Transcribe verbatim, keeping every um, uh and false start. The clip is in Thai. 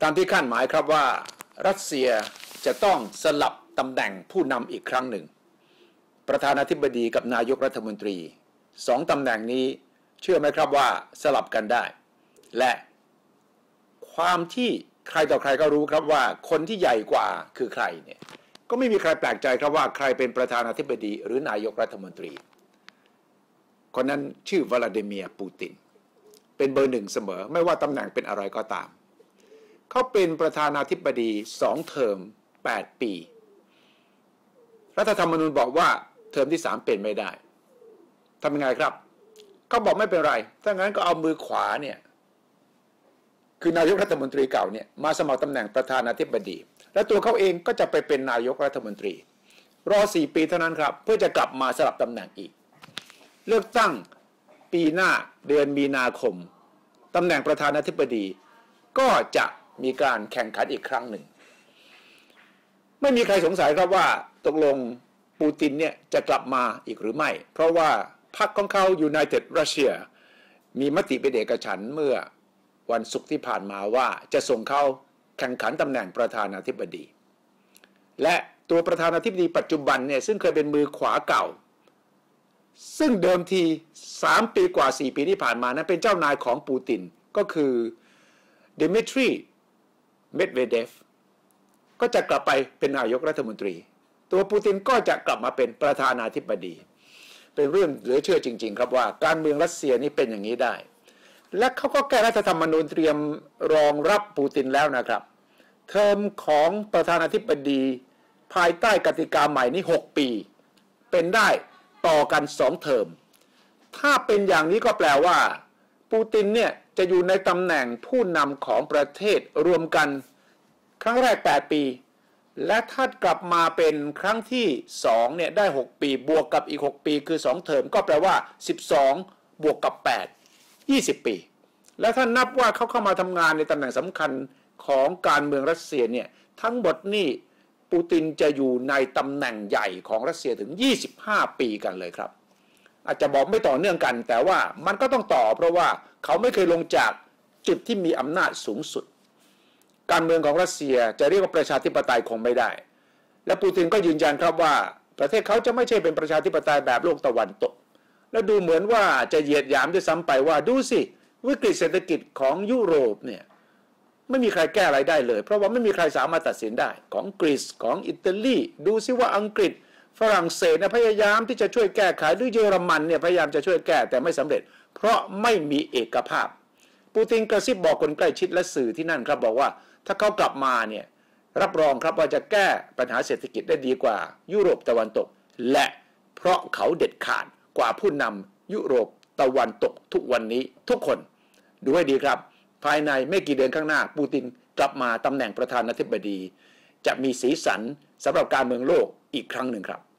ตามที่คาดหมายครับว่ารัสเซียจะต้องสลับตำแหน่งผู้นำอีกครั้งหนึ่งประธานาธิบดีกับนายกรัฐมนตรีสองตำแหน่งนี้เชื่อไหมครับว่าสลับกันได้และความที่ใครต่อใครก็รู้ครับว่าคนที่ใหญ่กว่าคือใครเนี่ยก็ไม่มีใครแปลกใจครับว่าใครเป็นประธานาธิบดีหรือนายกรัฐมนตรีคนนั้นชื่อวลาดิเมียร์ปูตินเป็นเบอร์หนึ่งเสมอไม่ว่าตำแหน่งเป็นอะไรก็ตามเขาเป็นประธานาธิบดีสองเทอมแปดปีรัฐธรรมนูญบอกว่าเทอมที่สามเป็นไม่ได้ทำยังไงครับเขาบอกไม่เป็นไรถ้างั้นก็เอามือขวาเนี่ยคือนายกรัฐมนตรีเก่าเนี่ยมาสมัครตำแหน่งประธานาธิบดีและตัวเขาเองก็จะไปเป็นนายกรัฐมนตรีรอสี่ปีเท่านั้นครับเพื่อจะกลับมาสลับตำแหน่งอีกเลือกตั้งปีหน้าเดือนมีนาคมตำแหน่งประธานาธิบดีก็จะมีการแข่งขันอีกครั้งหนึ่งไม่มีใครสงสัยครับว่าตกลงปูตินเนี่ยจะกลับมาอีกหรือไม่เพราะว่าพรรคของเขา United Russia มีมติเป็นเอกฉันท์เมื่อวันศุกร์ที่ผ่านมาว่าจะส่งเขาแข่งขันตำแหน่งประธานาธิบดีและตัวประธานาธิบดีปัจจุบันเนี่ยซึ่งเคยเป็นมือขวาเก่าซึ่งเดิมทีสามปีกว่าสี่ปีที่ผ่านมานั้นเป็นเจ้านายของปูตินก็คือดิมิทรีเมดเวเดฟก็จะกลับไปเป็นนายกรัฐมนตรีตัวปูตินก็จะกลับมาเป็นประธานาธิบดีเป็นเรื่องเหลือเชื่อจริงๆครับว่าการเมืองรัสเซียนี่เป็นอย่างนี้ได้และเขาก็แก้รัฐธรรมนูญเตรียมรองรับปูตินแล้วนะครับเทอมของประธานาธิบดีภายใต้กติกาใหม่นี้หกปีเป็นได้ต่อกันสองเทอมถ้าเป็นอย่างนี้ก็แปลว่าปูตินเนี่ยจะอยู่ในตำแหน่งผู้นำของประเทศรวมกันครั้งแรกแปดปีและถ้ากลับมาเป็นครั้งที่สองเนี่ยได้หกปีบวกกับอีกหกปีคือสองเทอมก็แปลว่าสิบสองบวกกับแปด ยี่สิบปีและถ้านับว่าเขาเข้ามาทำงานในตำแหน่งสำคัญของการเมืองรัสเซียเนี่ยทั้งหมดนี่ปูตินจะอยู่ในตำแหน่งใหญ่ของรัสเซียถึงยี่สิบห้าปีกันเลยครับอาจจะบอกไม่ต่อเนื่องกันแต่ว่ามันก็ต้องต่อเพราะว่าเขาไม่เคยลงจากจุดที่มีอำนาจสูงสุดการเมืองของรัสเซียจะเรียกว่าประชาธิปไตยคงไม่ได้และปูตินก็ยืนยันครับว่าประเทศเขาจะไม่ใช่เป็นประชาธิปไตยแบบโลกตะวันตกและดูเหมือนว่าจะเหยียดหยามด้วยซ้ำไปว่าดูสิวิกฤตเศรษฐกิจของยุโรปเนี่ยไม่มีใครแก้อะไรได้เลยเพราะว่าไม่มีใครสามารถตัดสินได้ของกรีซของอิตาลีดูสิว่าอังกฤษฝรั่งเศสเนี่ยพยายามที่จะช่วยแก้ไขหรือเยอรมันเนี่ยพยายามจะช่วยแก้แต่ไม่สำเร็จเพราะไม่มีเอกภาพปูตินกระซิบบอกคนใกล้ชิดและสื่อที่นั่นครับบอกว่าถ้าเขากลับมาเนี่ยรับรองครับว่าจะแก้ปัญหาเศรษฐกิจได้ดีกว่ายุโรปตะวันตกและเพราะเขาเด็ดขาดกว่าผู้นำยุโรปตะวันตกทุกวันนี้ทุกคนดูให้ดีครับภายในไม่กี่เดือนข้างหน้าปูตินกลับมาตำแหน่งประธานาธิบดีจะมีสีสันสำหรับการเมืองโลกอีกครั้งหนึ่งครับ